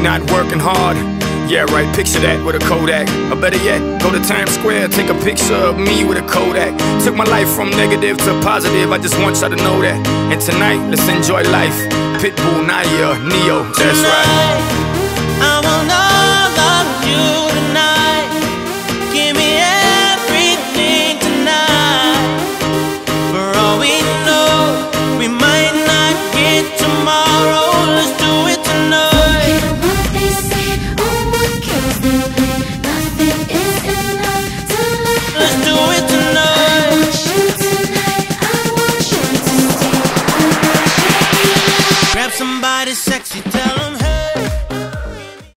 not working hard. Yeah, right, picture that with a Kodak. Or better yet, go to Times Square, take a picture of me with a Kodak. Took my life from negative to positive, I just want y'all to know that. And tonight, let's enjoy life. Pitbull, Nadia, Neo, that's right. I will not